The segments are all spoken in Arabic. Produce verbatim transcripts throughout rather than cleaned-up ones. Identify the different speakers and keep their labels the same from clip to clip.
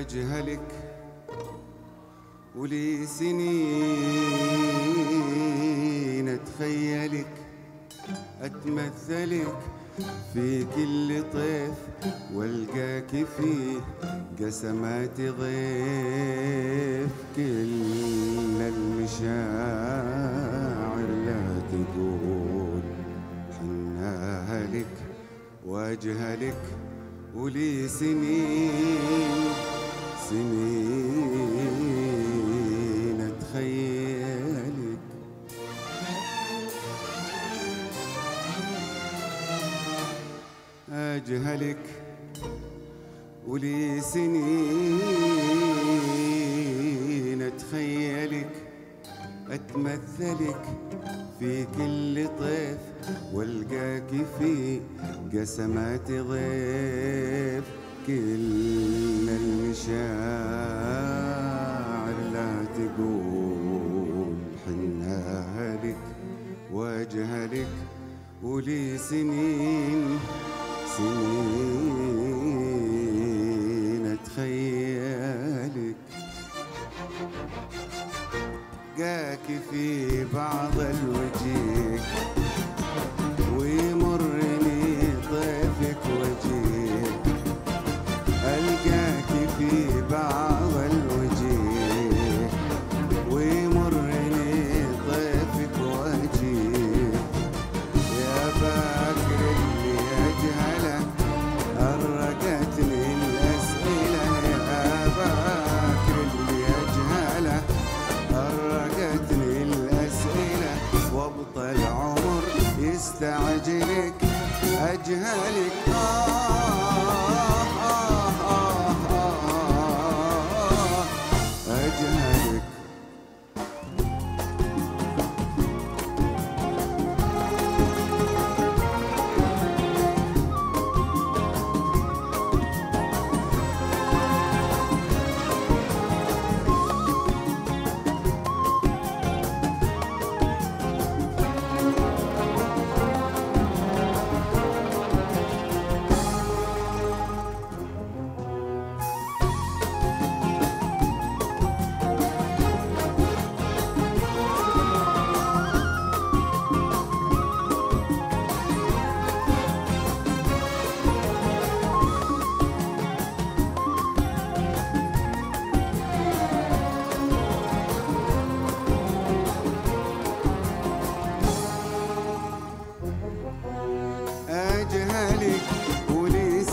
Speaker 1: أجهلك ولي سنين أتخيلك أتمثلك في كل طيف والقاك فيه قسمات ضيف. كل المشاعر لا تقول حناها لك واجهلك ولي سنين سنين أتخيلك. أجهلك ولي سنين أتخيلك أتمثلك في كل طيف والقاك في قسمات ضيف. كل المشاعر لا تقول حناها لك واجهلك ولي سنين سنين أتخيلك. قاك في بعض الوجيه ويمرني طيفك وجيه. ألقاك في بعض الوجيه ويمرني طيفك وجيه. يا باكر اللي أجهله أرقتني الأسئلة. يا باكر اللي أجهله أرقتني الأسئلة. وابطل عمر يستعجلك أجهلك. آه آه آه آه آه أجهلك. أجهلك ولي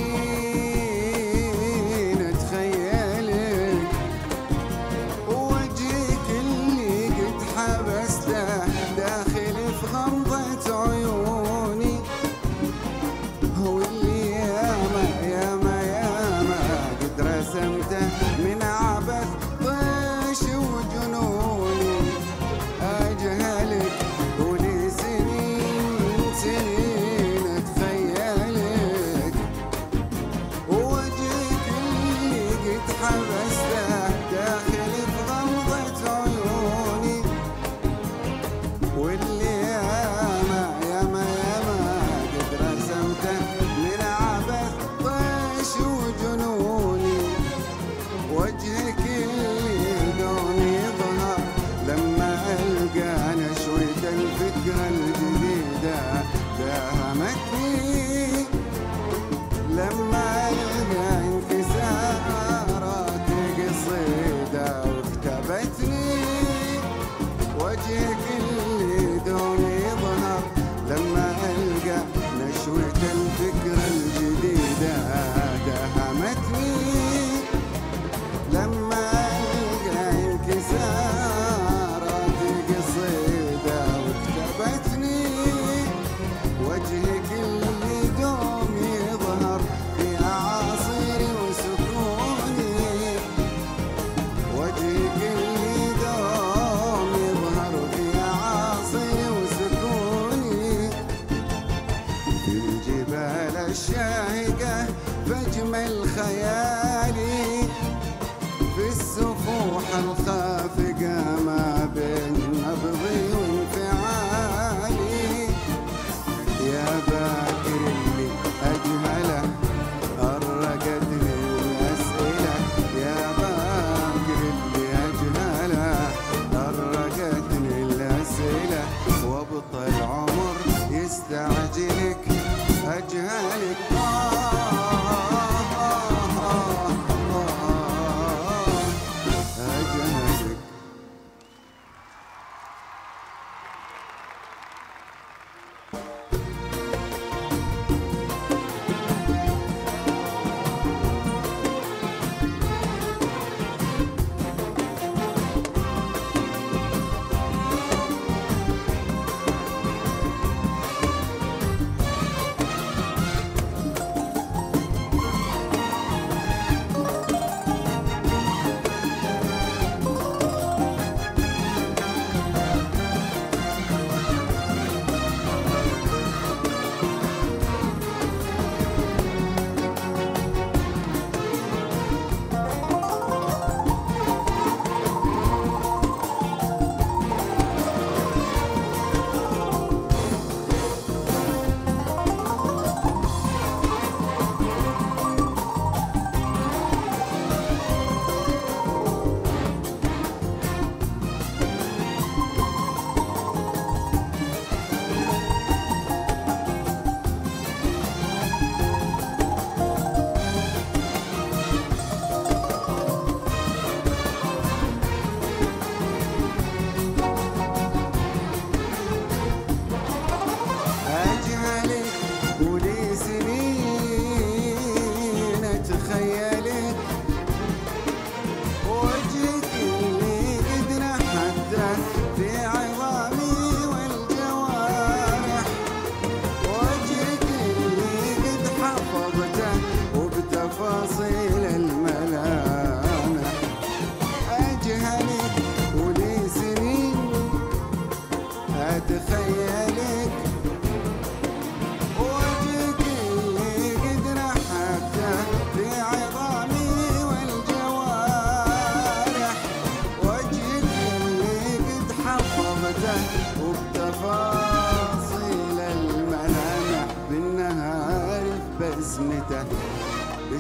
Speaker 1: سنين أتخيلك. وجهك اللي قد حبسته داخل في غمضة عيوني. هو اللي ياما ياما ياما قد رسمته من عبث طيش وجنوني. أجهلك ولي سنين سنين أتخيلك. وجهك اللي قد حبسته داخل في غمضة عيوني. واللي ياما ياما ياما قد رسمته من عبث طيش وجنوني. وجهك اللي دون يظهر لما ألقى نشوة الفكرة الجديدة داهمتني. لما ألقى انكسارات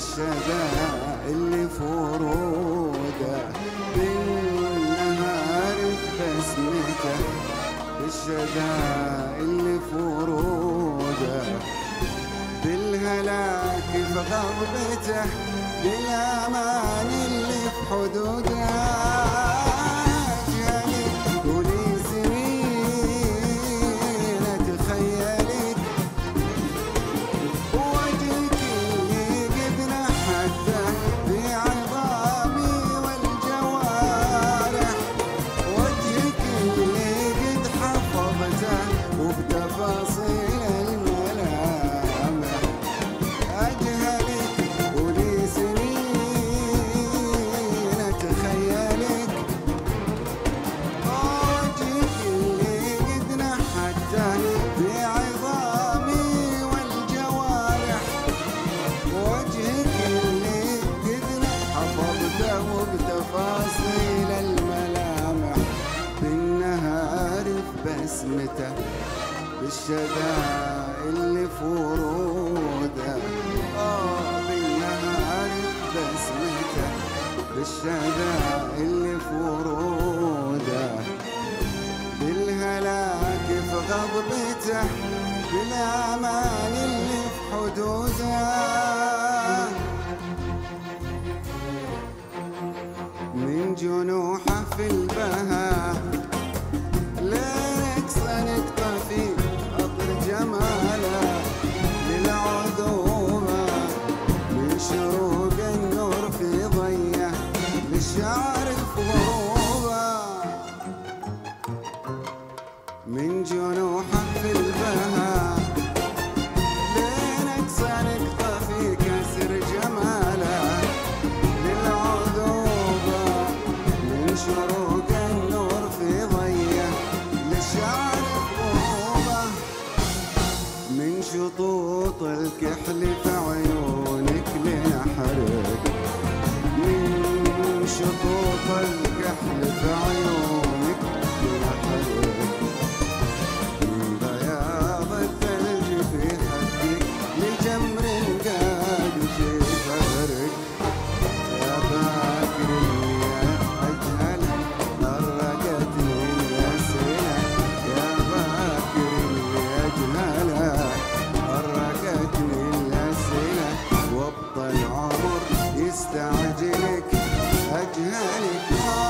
Speaker 1: بالشذا اللي فروده بالنهار ببسمته بالشذا اللي فروده بالهلاك بغضبته بالامان اللي في حدوده بتفاصيل الملامح بالنهار ببسمته بالشذا اللي فروده آه بالنهار ببسمته بالشذا اللي فروده بالهلاك في غضبته بالامان اللي في حدوده من جنوحه في البهاء ليك صنقته في قطر جماله للعذوبة من شروق النور في ضيه للشعر في غروبه من جنوحه في البهاء ليك صنقته في كسر جماله شروق النور في ضيه للشعر غروبه من شطوط الكحل في عيونك لنحرق من شطوط الكحل في عيونك لنحرق من بياض الثلج في حدك لجمر قاد في فرق يا باكر استعجلك أجهلك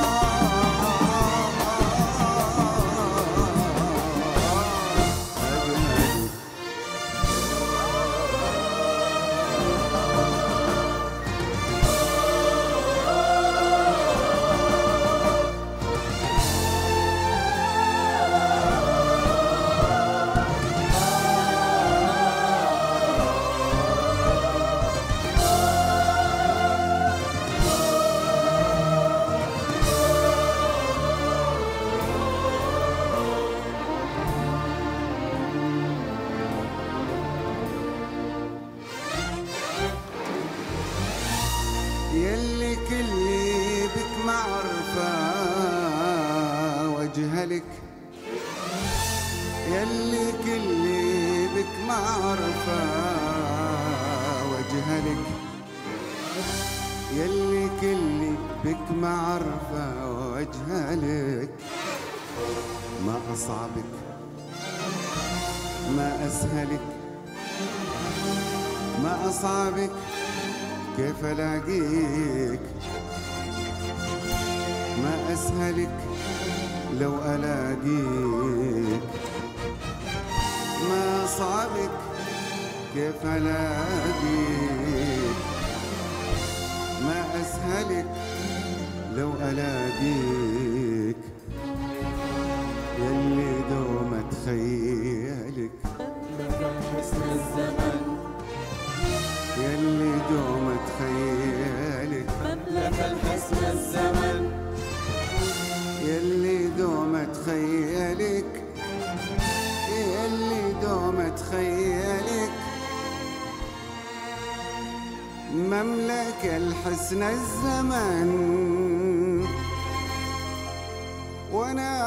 Speaker 1: يلي كلي بك معرفة وجهلك يلي كلي بك معرفة وجهلك يلي كلي بك معرفة وجهلك ما أصعبك ما أسهلك ما أصعبك كيف ألاقيك ما أسهلك لو ألاقيك ما صعبك كيف ألاقيك ما أسهلك لو ألاقيك يلي دومت خيالك
Speaker 2: حسن الزمن
Speaker 1: يلي دومت خيالك
Speaker 2: مملك الحسن الزمن
Speaker 1: يلي دومت خيالك يلي دومت خيالك مملك الحسن الزمن وانا